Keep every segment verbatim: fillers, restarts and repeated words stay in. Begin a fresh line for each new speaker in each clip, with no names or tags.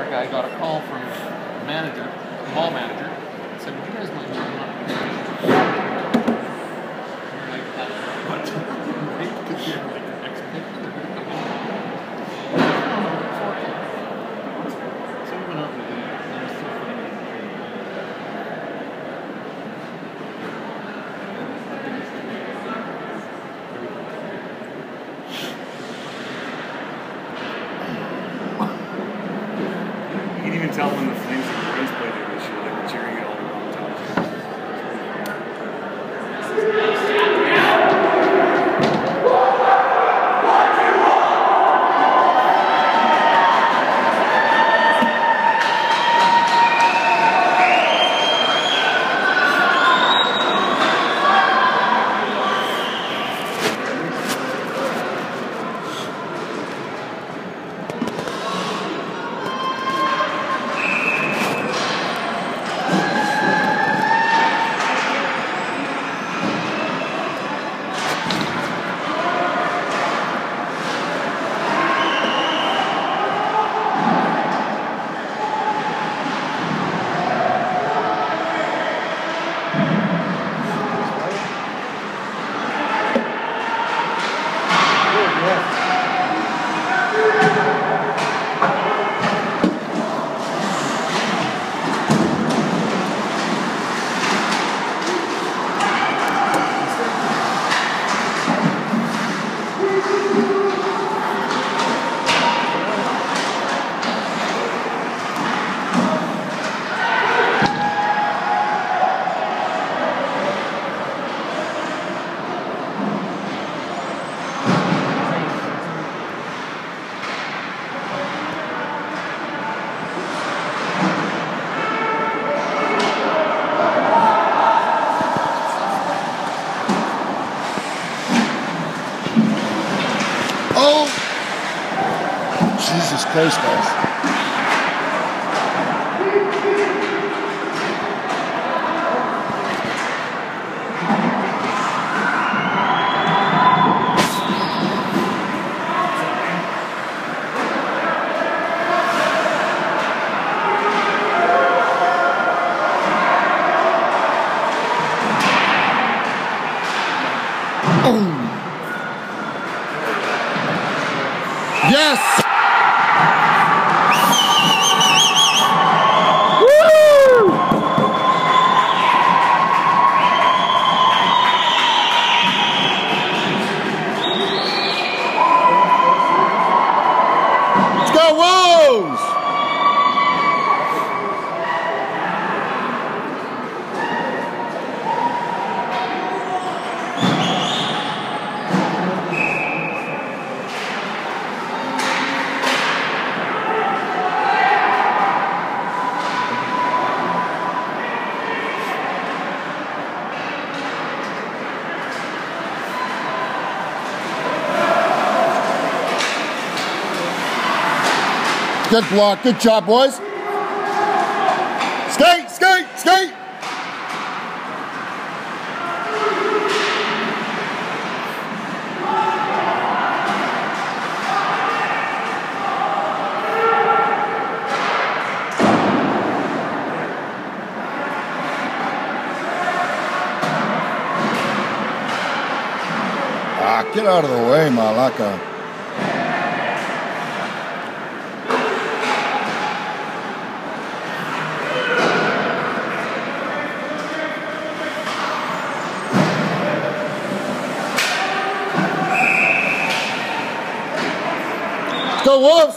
our guy got a call from the manager, the mall manager, said, would you guys mind moving on? We're like, uh, what? Because you're like an expert. So we went out and did it. It was so funny.
You can even tell when the Flames and the Bruins played there this year, they were cheering at all the wrong times.
Oh! Jesus Christ, guys. Yes! Woo! Let's go, Wolves! Good block. Good job, boys. Skate, skate, skate. Ah, get out of the way, Malaka. Go Wolves!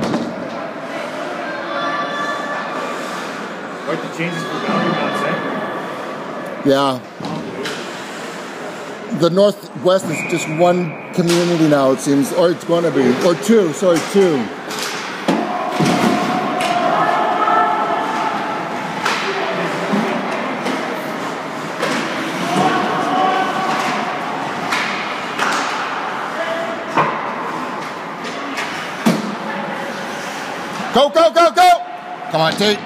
Like the changes for boundary bounds, eh?
Yeah. The Northwest is just one community now, it seems, or it's going to be, or two, sorry, two. Go, go, go, go! Come on, Tate.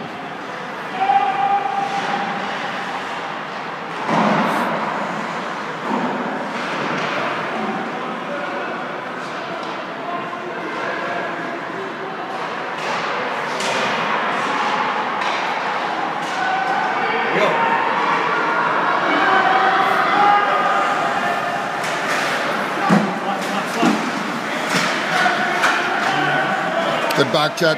The back check.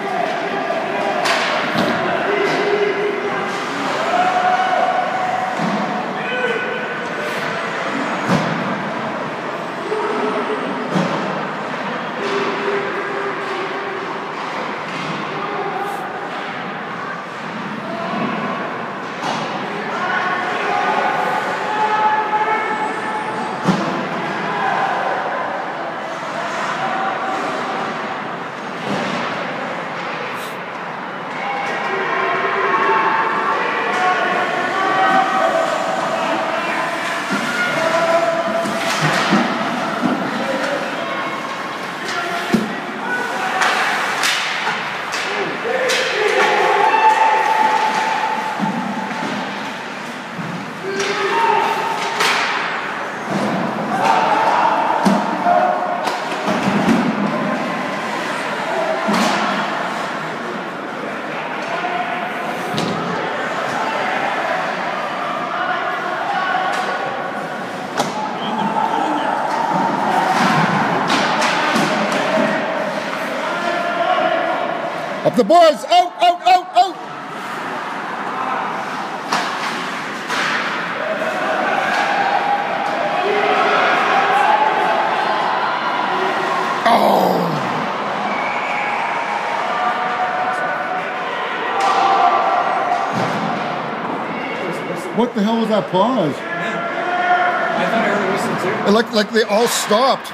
Up the boards! Out, out, out, out! Oh! What the hell was that pause?
I thought I heard a whistle too.
It looked like they all stopped.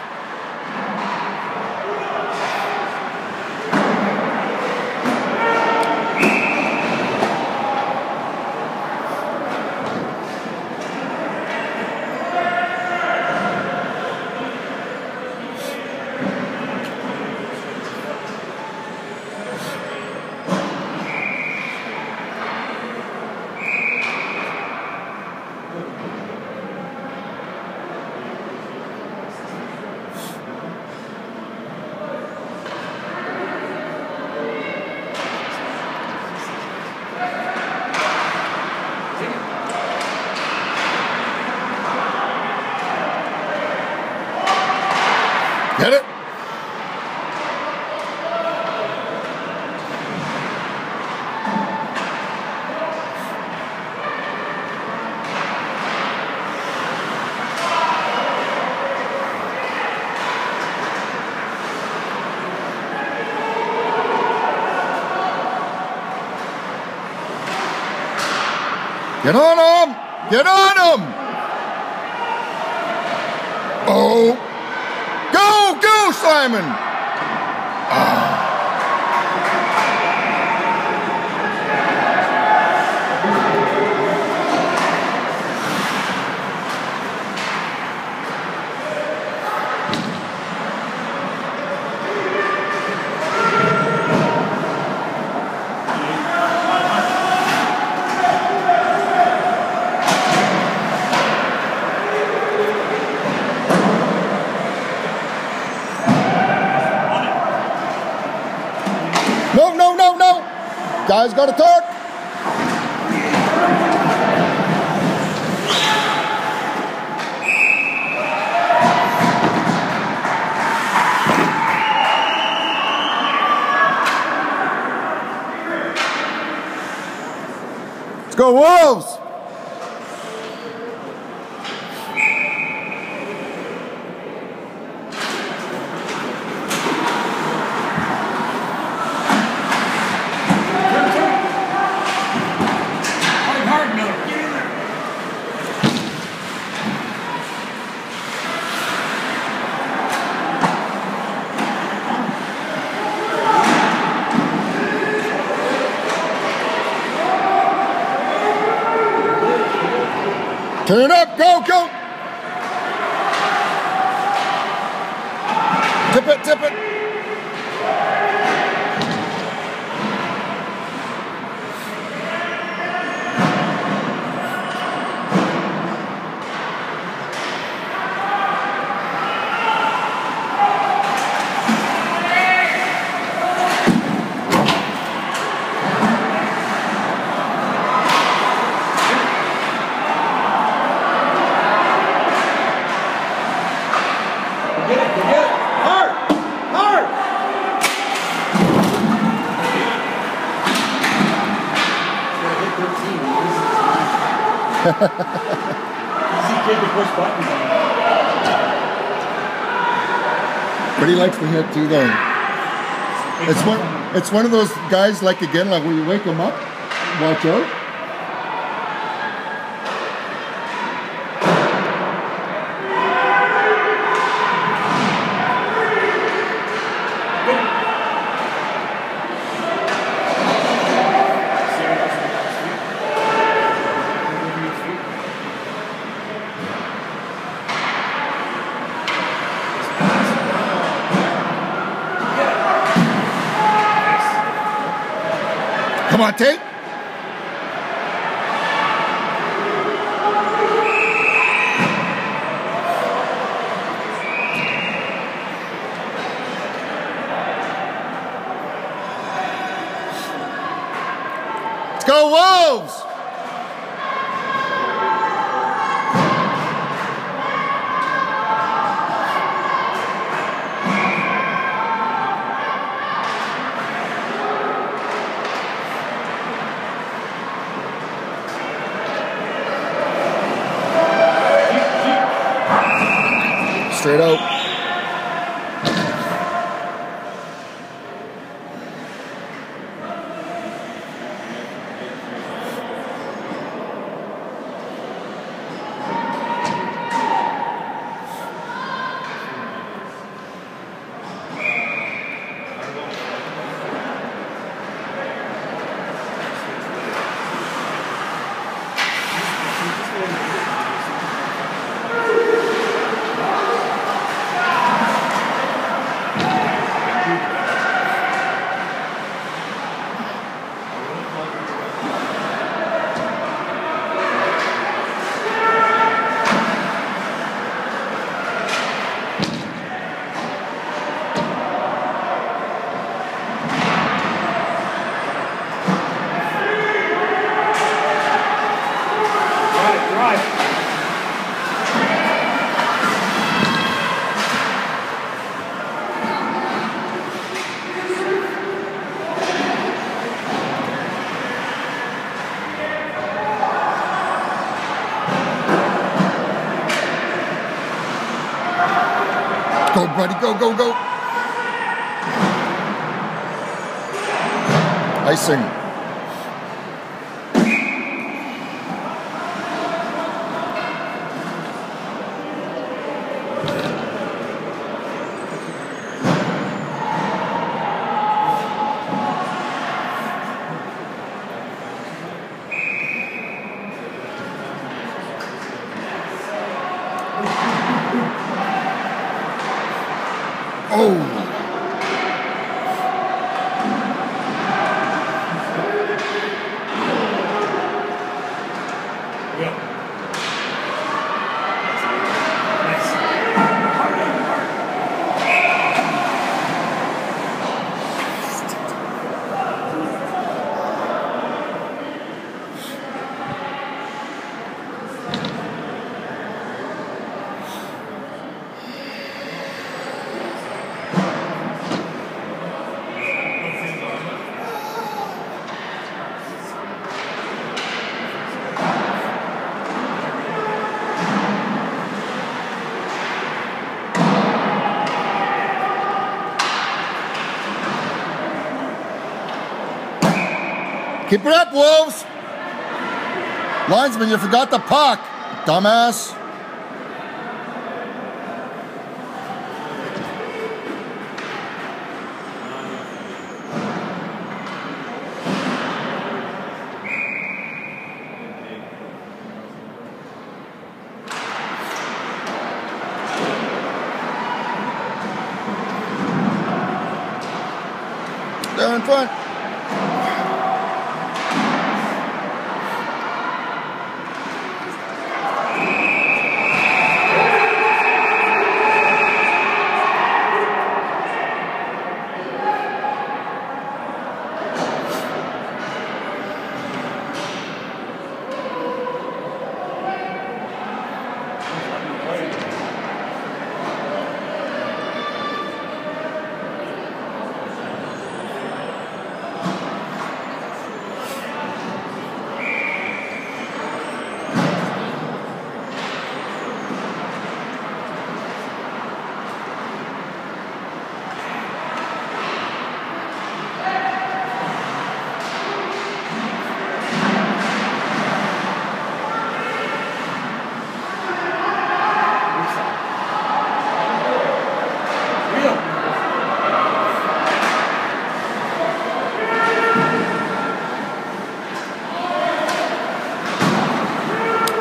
Get it? Get on him! Get on him! Oh! Go! Go, Simon! Ah. No, no, no, no! Guys gotta talk! Let's go, Wolves! Turn up, go, go! Tip it, tip it! Hard! Hard!
Easy kid to push buttons on.
But he likes to hit too, though. It's one. It's one of those guys, like again, like when you wake him up, watch out. Come on, Tate. Let's go, Wolves! Straight out. Go, buddy, go, go, go. Icing. Oh! Keep it up, Wolves! Linesman, you forgot the puck, dumbass. There in front.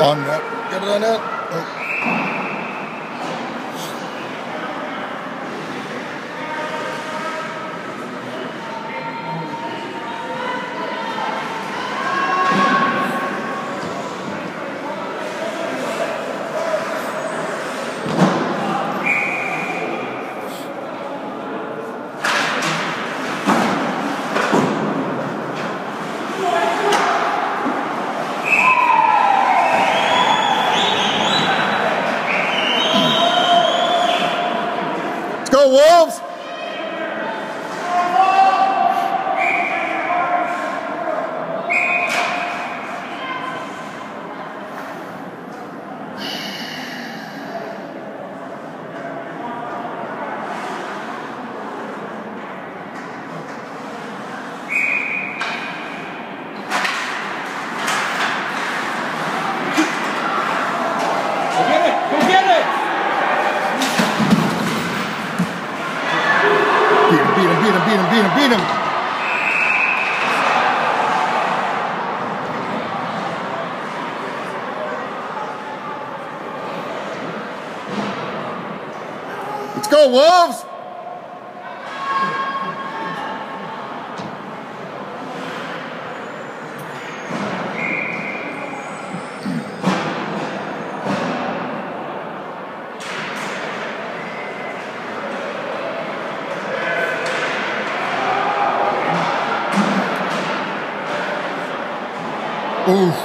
On that. Get it on that. Oh. Go Wolves!
Go get it! Go get it!
Beat him, beat him, beat him, beat him, beat him, beat him. Let's go, Wolves! Oof.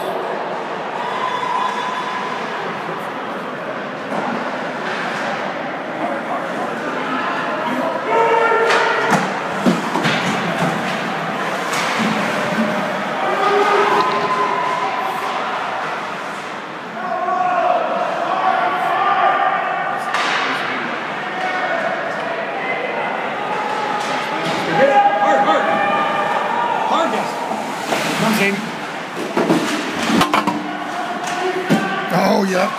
Hard, hard. Hard, yes. Comes in.
Oh, yeah.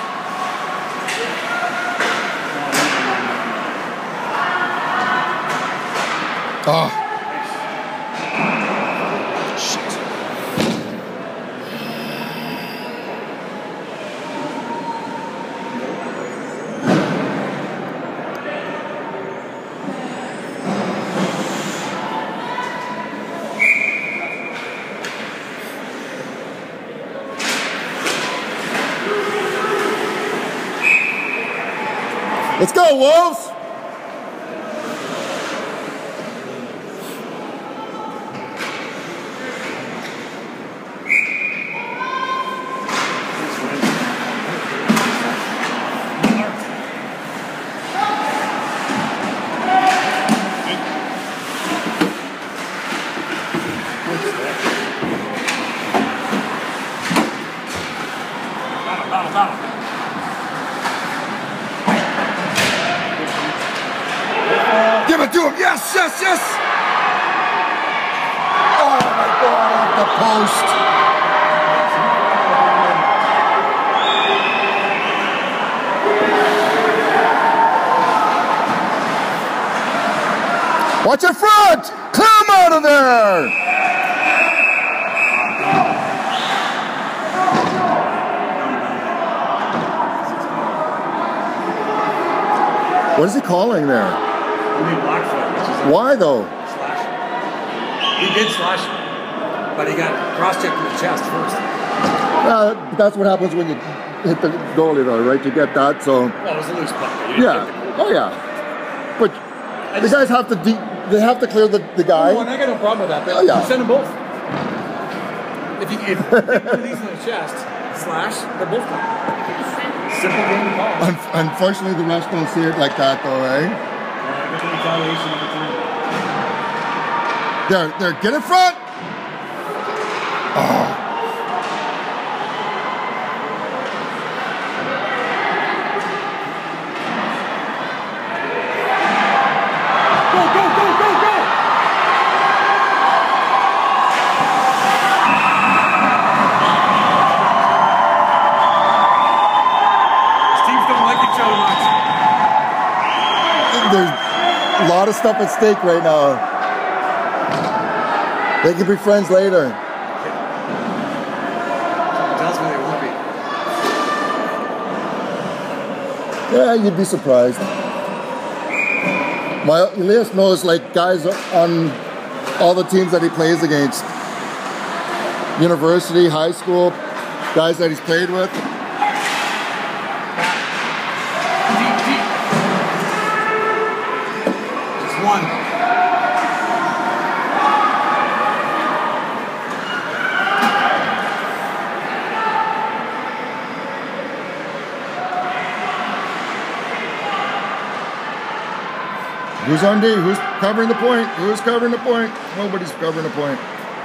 Oh. Shit. Let's go, Wolves!
Battle, battle, battle.
Give it to him! Yes, yes, yes! Oh my God, off the post! Watch in front! Clear him out of there! What is he calling there?
I mean, Blackfoot, which is a
Why though?
slash. He did slash him, but he got cross-checked in the chest first.
Uh, that's what happens when you hit the goalie though, right? You get that, so...
Well, it was a loose puck. You didn't
Yeah.
get the-
Oh yeah. But
I
the
just-
guys have to de they have to clear the, the guy.
Oh, and I got no problem with that. But
Oh, yeah.
send them both.
If you if you get one of these in the chest, slash, they're both gone. Simple game to call.
Un unfortunately, the refs don't see it like that though, eh?
Uh, get the retaliation every time.
There, there, get in front! Oh.
Go, go, go, go, go!
These teams don't like each other much.
There's a lot of stuff at stake right now. They can be friends later.
Tells me they won't be.
Yeah, you'd be surprised. My Elias knows like guys on all the teams that he plays against. University, high school, guys that he's played with.
Deep, deep. Just one.
Who's on D? Who's covering the point? Who's covering the point? Nobody's covering the point.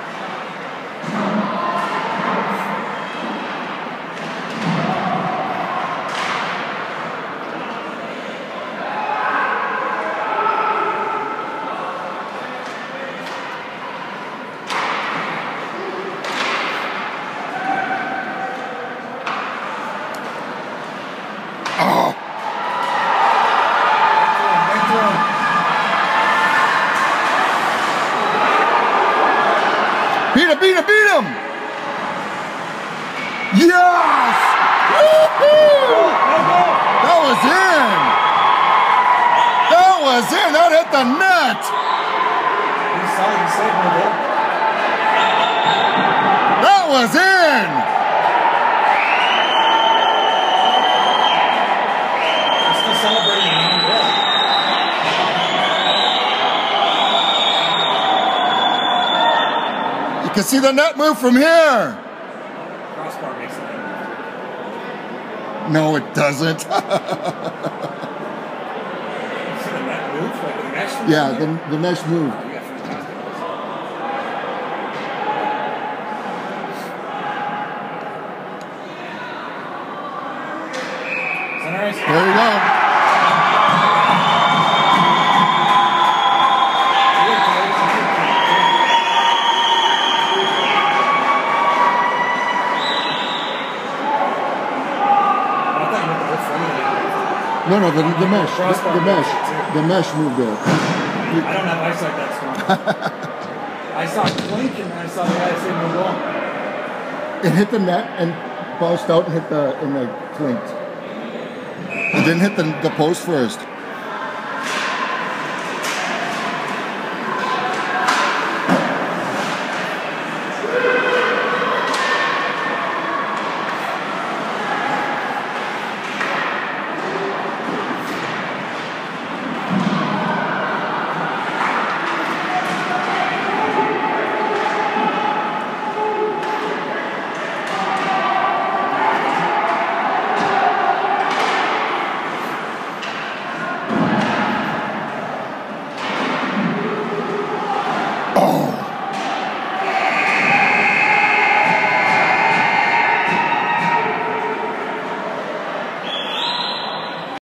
Oh! Beat him, beat him, beat him! Yes! Woo-hoo! That was in! That was in! That hit the net!
You saw it, you saved me, dude.
That was in!
I'm still celebrating the goal.
You can see the net move from here!
Crossbar makes it.
No, it doesn't.
You see the net move? Like the mesh?
Yeah, the, the mesh moved.
You got fantastic goals. Center ice.
There you go. No, no, the, the mesh, the, the mesh, the mesh moved there.
I don't have eyesight that strong. I saw it blink and then I saw the guy say no goal.
It hit the net and bounced out and hit the and like clinked. It didn't hit the the post first.